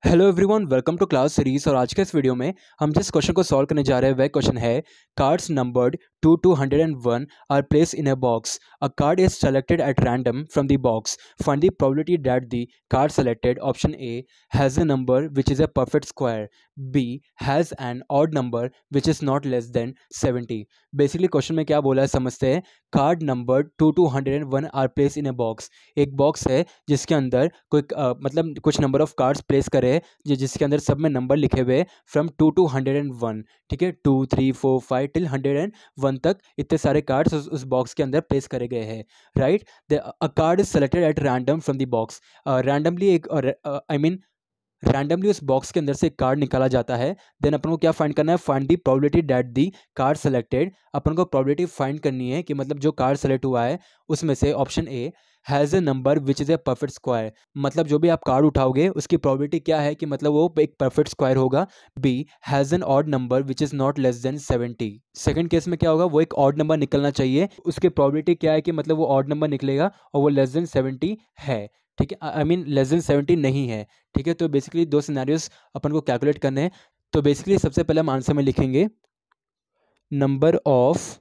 Hello everyone, welcome to class series. और आज के इस वीडियो में हम जिस क्वेश्चन को सॉल्व करने जा रहे हैं वह क्वेश्चन है cards numbered 2 to 101 are placed in a box. A card is selected at random from the box. Find the probability that the card selected option A has a number which is a perfect square, B has an odd number which is not less than 70। Basically question में क्या बोला है समझते हैं। Card number 2 to 101 are placed in a box. एक box है जिसके अंदर कोई मतलब कुछ नंबर ऑफ कार्ड्स प्लेस करे जिसके अंदर सब में नंबर लिखे हुए फ्रॉम 2 to 101। ठीक है, 2 3 4 5 टिल 101 तक इतने सारे कार्ड्स उस बॉक्स के अंदर प्लेस करे गए हैं। Right, a card is selected at random from the box. Randomly एक रैंडमली उस बॉक्स के अंदर से एक कार्ड निकाला जाता है। देन अपन को क्या फाइंड करना है, find the probability that the card selected. अपन को प्रोबेबिलिटी फाइंड करनी है कि मतलब जो कार्ड सेलेक्ट हुआ है उसमें से option A has a number which is a perfect square. मतलब जो भी आप कार्ड उठाओगे उसकी प्रोबेबिलिटी क्या है कि मतलब वो एक परफेक्ट स्क्वायर होगा। B has an odd number which is not less than 70। Second case में क्या होगा, वो एक ऑड नंबर निकलना चाहिए, उसकी प्रोबेबिलिटी क्या है कि मतलब वो ऑड नंबर निकलेगा और वो लेस देन 70 है। ठीक है, आई मीन लेस देन 70 नहीं है। ठीक है, तो बेसिकली दो सिनेरियोस अपन को कैलकुलेट करने हैं। तो बेसिकली सबसे पहले हम आंसर में लिखेंगे नंबर ऑफ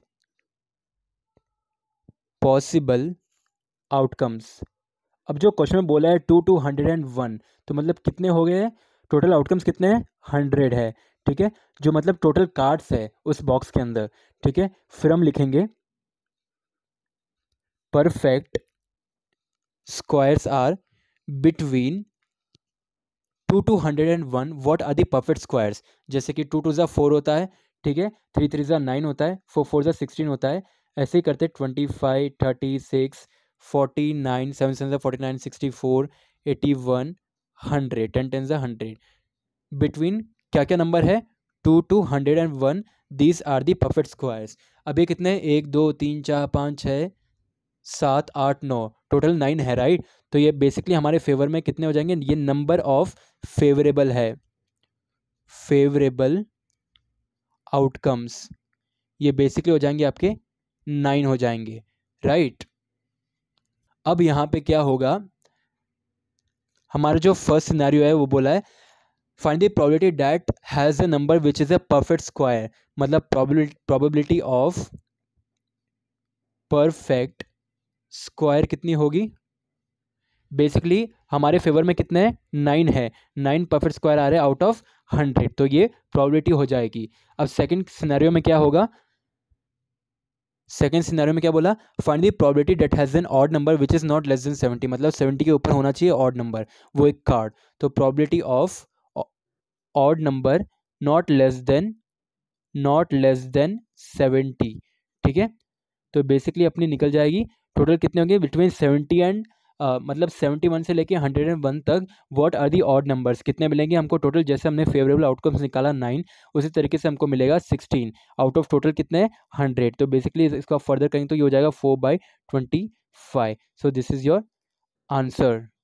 पॉसिबल आउटकम्स। अब जो क्वेश्चन में बोला है 2 to 101, तो मतलब कितने हो गए, टोटल आउटकम्स कितने हैं, 100 है। ठीक है, जो मतलब टोटल कार्ड्स है उस बॉक्स के अंदर। ठीक है, फिर हम लिखेंगे perfect squares are between 2 to 101 what are the perfect squares. जैसे कि 2 2 ज़ा 4 होता है, ठीक है, 3 3 ज़ा 9 होता है, 4 4 ज़ा 16 होता है। ऐसे ही करते 25 36 49 7 7 ज़ा 49 64 81 100 10 10 ज़ा 100। बिटवीन क्या क्या नंबर है, 2 to 101, these are the perfect squares. अब ये कितने, 1 2 3 4 5 6 7 8 9, टोटल 9 है। राइट, तो ये बेसिकली हमारे फेवर में कितने हो जाएंगे, ये नंबर ऑफ फेवरेबल है, फेवरेबल आउटकम्स, ये बेसिकली हो जाएंगे आपके 9 हो जाएंगे। राइट, अब यहाँ पे क्या होगा, हमारा जो फर्स्ट सिनेरियो है वो बोला है find the probability that has a number which is a perfect square. मतलब प्रोबेबिलिटी ऑफ परफेक्ट स्क्वायर कितनी होगी, बेसिकली हमारे फेवर में कितने हैं, 9 है। 9 परफेक्ट स्क्वायर आ रहे हैं आउट ऑफ 100, तो ये प्रोबेबिलिटी हो जाएगी। अब सेकंड सिनेरियो में क्या होगा, सेकंड सिनेरियो में क्या बोला, find the probability that has an odd number which is not less than 70। मतलब 70 के ऊपर होना चाहिए ऑड नंबर, वो एक कार्ड। तो probability of odd number not less than 70। ठीक है, तो बेसिकली अपनी निकल जाएगी। टोटल कितने होंगे, बिटवीन 70 एंड मतलब 71 से लेके 101 तक what are the odd numbers, कितने मिलेंगे हमको टोटल। जैसे हमने फेवरेबल आउटकम्स निकाला 9, उसी तरीके से हमको मिलेगा 16 आउट ऑफ टोटल कितने 100। तो बेसिकली इसका फर्दर करेंगे तो ये हो जाएगा 4/25। So this is your answer.